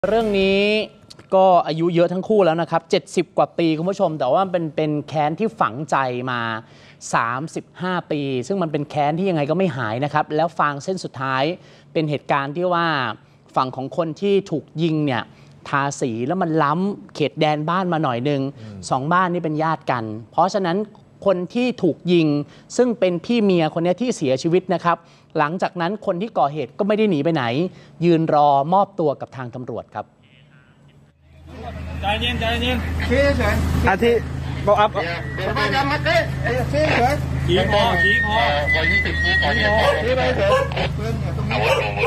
เรื่องนี้ก็อายุเยอะทั้งคู่แล้วนะครับ70 กว่าปีคุณผู้ชมแต่ว่าเป็นแค้นที่ฝังใจมา35 ปีซึ่งมันเป็นแค้นที่ยังไงก็ไม่หายนะครับแล้วฟางเส้นสุดท้ายเป็นเหตุการณ์ที่ว่าฝั่งของคนที่ถูกยิงเนี่ยทาสีแล้วมันล้ำเขตแดนบ้านมาหน่อยนึง2 บ้านนี่เป็นญาติกันเพราะฉะนั้นคนที่ถูกยิงซึ่งเป็นพี่เมียคนนี้ที่เสียชีวิตนะครับหลังจากนั้นคนที่ก่อเหตุก็ไม่ได้หนีไปไหนยืนรอมอบตัวกับทางตำรวจครับใจเย็นใจเย็นชี้เฉยอาทิบอกอัพมาจำมาเต้ชี้เฉยชี้คอชี้คอชี้ไปเฉยปืนตรงนี้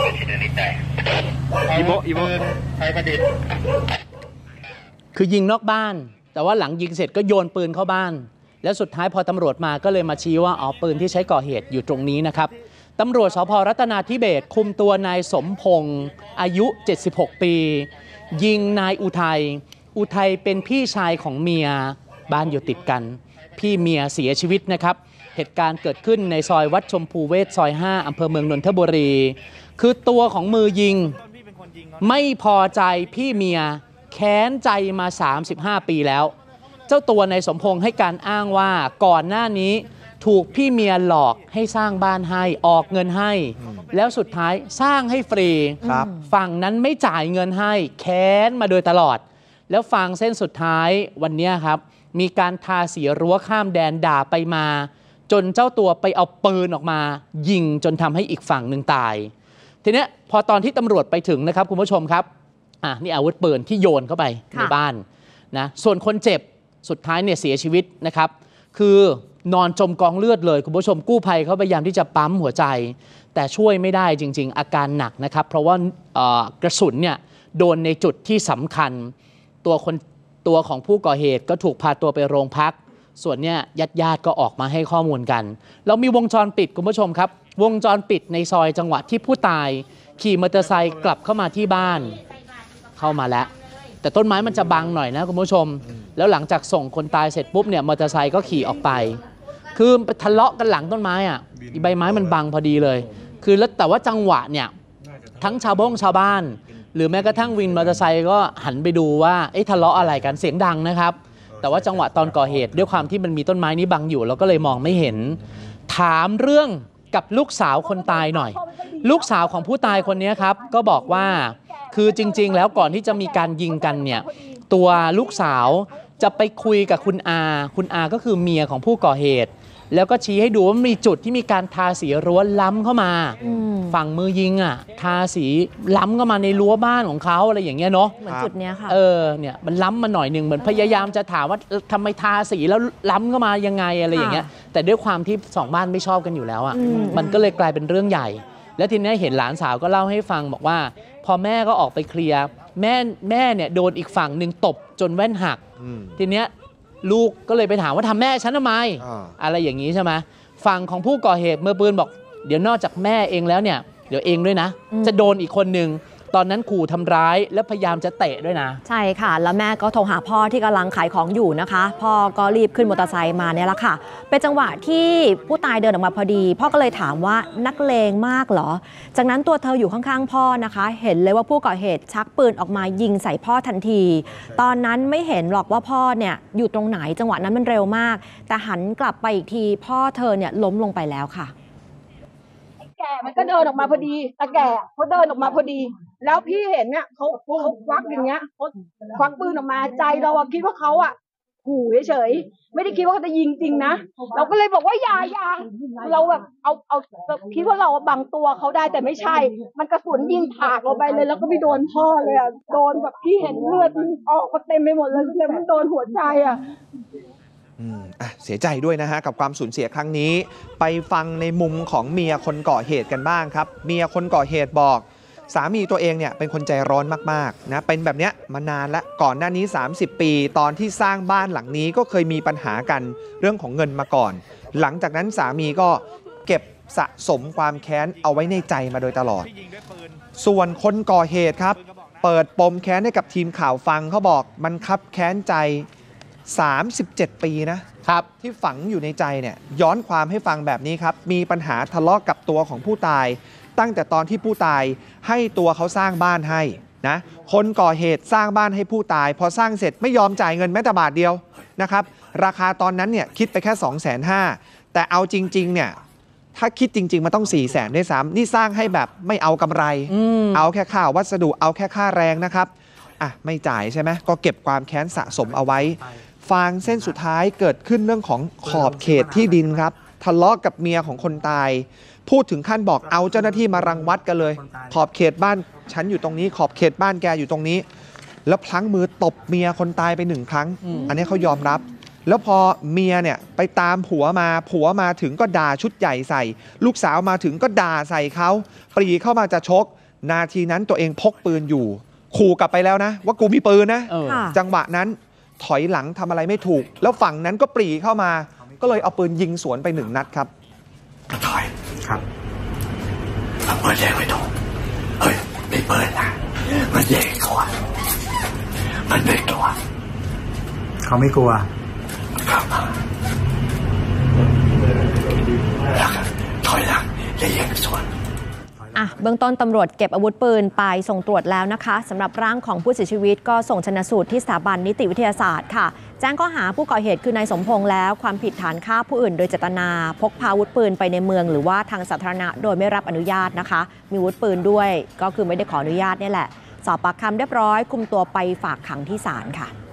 อีโบไทยประดิษฐ์คือยิงนอกบ้านแต่ว่าหลังยิงเสร็จก็โยนปืนเข้าบ้านแล้วสุดท้ายพอตำรวจมาก็เลยมาชี้ว่าอ๋อปืนที่ใช้ก่อเหตุอยู่ตรงนี้นะครับตำรวจสภ.รัตนาธิเบศรคุมตัวนายสมพงษ์อายุ76 ปียิงนายอุทัยเป็นพี่ชายของเมียบ้านอยู่ติดกันพี่เมียเสียชีวิตนะครับเหตุการณ์เกิดขึ้นในซอยวัดชมพูเวชซอย5อำเภอเมืองนนทบุรีคือตัวของมือยิงไม่พอใจพี่เมียแค้นใจมา35 ปีแล้วเจ้าตัวนายสมพงษ์ให้การอ้างว่าก่อนหน้านี้ถูกพี่เมียหลอกให้สร้างบ้านให้ออกเงินให้แล้วสุดท้ายสร้างให้ฟรีฝั่งนั้นไม่จ่ายเงินให้แค้นมาโดยตลอดแล้วฟังเส้นสุดท้ายวันนี้ครับมีการทาสีรั้วข้ามแดนด่าไปมาจนเจ้าตัวไปเอาปืนออกมายิงจนทำให้อีกฝั่งหนึ่งตายทีนี้พอตอนที่ตำรวจไปถึงนะครับคุณผู้ชมครับนี่อาวุธปืนที่โยนเข้าไปในบ้านนะส่วนคนเจ็บสุดท้ายเนี่ยเสียชีวิตนะครับคือนอนจมกองเลือดเลยคุณผู้ชมกู้ภัยเขาพยายามที่จะปั๊มหัวใจแต่ช่วยไม่ได้จริงๆอาการหนักนะครับเพราะว่ากระสุนเนี่ยโดนในจุดที่สำคัญตัวของผู้ก่อเหตุก็ถูกพาตัวไปโรงพักส่วนเนี่ยญาติก็ออกมาให้ข้อมูลกันเรามีวงจรปิดคุณผู้ชมครับวงจรปิดในซอยจังหวะที่ผู้ตายขี่มอเตอร์ไซค์กลับเข้ามาที่บ้านเข้ามาแล้วแต่ต้นไม้มันจะบังหน่อยนะคุณผู้ชมแล้วหลังจากส่งคนตายเสร็จปุ๊บเนี่ยมอเตอร์ไซค์ก็ขี่ออกไปคือทะเลาะกันหลังต้นไม้ใบไม้มันบังพอดีเลยคือแล้วแต่ว่าจังหวะเนี่ยทั้งชาวบ้านหรือแม้กระทั่งวินมอเตอร์ไซค์ก็หันไปดูว่าทะเลาะอะไรกันเสียงดังนะครับแต่ว่าจังหวะตอนก่อเหตุด้วยความที่มันมีต้นไม้นี้บังอยู่เราก็เลยมองไม่เห็นถามเรื่องกับลูกสาวคนตายหน่อยลูกสาวของผู้ตายคนนี้ครับก็บอกว่าคือจริงๆแล้วก่อนที่จะมีการยิงกันเนี่ยตัวลูกสาวจะไปคุยกับคุณอาก็คือเมียของผู้ก่อเหตุแล้วก็ชี้ให้ดูว่ามีจุดที่มีการทาสีรั้วล้ำเข้ามาฝั่งมือยิงทาสีล้ำเข้ามาในรั้วบ้านของเขาอะไรอย่างเงี้ยเนาะเหมือนจุดเนี้ยค่ะเนี่ยมันล้ำมาหน่อยนึงเหมือนพยายามจะถามว่าทำไมทาสีแล้วล้ำเข้ามายังไงอะไรอย่างเงี้ยแต่ด้วยความที่2 บ้านไม่ชอบกันอยู่แล้วมันก็เลยกลายเป็นเรื่องใหญ่แล้วทีนี้เห็นหลานสาวก็เล่าให้ฟังบอกว่าพอแม่ก็ออกไปเคลียร์แม่เนี่ยโดนอีกฝั่งหนึ่งตบจนแว่นหักทีเนี้ยลูกก็เลยไปถามว่าทำแม่ฉันทำไมอะไรอย่างนี้ใช่ไหมฝั่งของผู้ก่อเหตุมือปืนบอกเดี๋ยวนอกจากแม่เองแล้วเนี่ยเดี๋ยวเองด้วยนะจะโดนอีกคนหนึ่งตอนนั้นขู่ทำร้ายและพยายามจะเตะด้วยนะใช่ค่ะแล้วแม่ก็โทรหาพ่อที่กำลังขายของอยู่นะคะพ่อก็รีบขึ้นมอเตอร์ไซค์มาเนี่ยแหละค่ะเป็นจังหวะที่ผู้ตายเดินออกมาพอดีพ่อก็เลยถามว่านักเลงมากเหรอจากนั้นตัวเธออยู่ข้างๆพ่อนะคะเห็นเลยว่าผู้ก่อเหตุชักปืนออกมายิงใส่พ่อทันทีตอนนั้นไม่เห็นหรอกว่าพ่อเนี่ยอยู่ตรงไหนจังหวะนั้นมันเร็วมากแต่หันกลับไปอีกทีพ่อเธอเนี่ยล้มลงไปแล้วค่ะแก่มันก็เดินออกมาพอดีตาแก่เขาเดินออกมาพอดีแล้วพี่เห็นเนี่ยเขาควักอย่างเงี้ยเขาควักปืนออกมาใจเราคิดว่าเขาขู่เฉยไม่ได้คิดว่าเขาจะยิงจริงนะเราก็เลยบอกว่าอย่าเราแบบเอาคิดว่าเราบังตัวเขาได้แต่ไม่ใช่มันกระสุนยิงถากเราไปเลยแล้วก็ไม่โดนพ่อเลยโดนแบบพี่เห็นเลือดออกมาเต็มไปหมดเลยแต่มันโดนหัวใจเสียใจด้วยนะฮะกับความสูญเสียครั้งนี้ไปฟังในมุมของเมียคนก่อเหตุกันบ้างครับเมียคนก่อเหตุบอกสามีตัวเองเนี่ยเป็นคนใจร้อนมากๆนะเป็นแบบนี้มานานแล้วก่อนหน้านี้30 ปีตอนที่สร้างบ้านหลังนี้ก็เคยมีปัญหากันเรื่องของเงินมาก่อนหลังจากนั้นสามีก็เก็บสะสมความแค้นเอาไว้ในใจมาโดยตลอดส่วนคนก่อเหตุครับเปิดปมแค้นให้กับทีมข่าวฟังเขาบอกมันคับแค้นใจ37 ปีนะครับที่ฝังอยู่ในใจเนี่ยย้อนความให้ฟังแบบนี้ครับมีปัญหาทะเลาะกับตัวของผู้ตายตั้งแต่ตอนที่ผู้ตายให้ตัวเขาสร้างบ้านให้นะคนก่อเหตุสร้างบ้านให้ผู้ตายพอสร้างเสร็จไม่ยอมจ่ายเงินแม้แต่บาทเดียวนะครับราคาตอนนั้นเนี่ยคิดไปแค่ 250,000 แต่เอาจริงๆเนี่ยถ้าคิดจริงๆมันต้อง 400,000 ด้วยซ้ำนี่สร้างให้แบบไม่เอากำไรเอาแค่ค่าวัสดุเอาแค่ค่าแรงนะครับอ่ะไม่จ่ายใช่ไหมก็เก็บความแค้นสะสมเอาไว้ฟางเส้นสุดท้ายเกิดขึ้นเรื่องของขอบเขตที่ดินครับทะเลาะกับเมียของคนตายพูดถึงขั้นบอกเอาเจ้าหน้าที่มารังวัดกันเลยขอบเขตบ้านฉันอยู่ตรงนี้ขอบเขตบ้านแกอยู่ตรงนี้แล้วพลั้งมือตบเมียคนตายไป1 ครั้งอันนี้เขายอมรับแล้วพอเมียเนี่ยไปตามผัวมาถึงก็ด่าชุดใหญ่ใส่ลูกสาวมาถึงก็ด่าใส่เขาปรีเข้ามาจะชกนาทีนั้นตัวเองพกปืนอยู่ขู่กลับไปแล้วนะว่ากูมีปืนนะจังหวะนั้นถอยหลังทำอะไรไม่ถูกแล้วฝั่งนั้นก็ปรีเข้ามาก็เลยเอาปืนยิงสวนไป1 นัดครับก็ถอยครับเอาปืนแยกไม่ถูกไม่ปืนนะมันแยกกว่ามันไม่กลัวเขาไม่กลัวครับถอยหลังจะแยกสวนเบื้องต้นตำรวจเก็บอาวุธปืนไปส่งตรวจแล้วนะคะสำหรับร่างของผู้เสียชีวิตก็ส่งชันสูตรที่สถาบันนิติวิทยาศาสตร์ค่ะแจ้งข้อหาผู้ก่อเหตุคือนายสมพงษ์แล้วความผิดฐานฆ่าผู้อื่นโดยเจตนาพกพาอาวุธปืนไปในเมืองหรือว่าทางสาธารณะโดยไม่รับอนุญาตนะคะมีอาวุธปืนด้วยก็คือไม่ได้ขออนุญาตนี่แหละสอบปากคำเรียบร้อยคุมตัวไปฝากขังที่ศาลค่ะ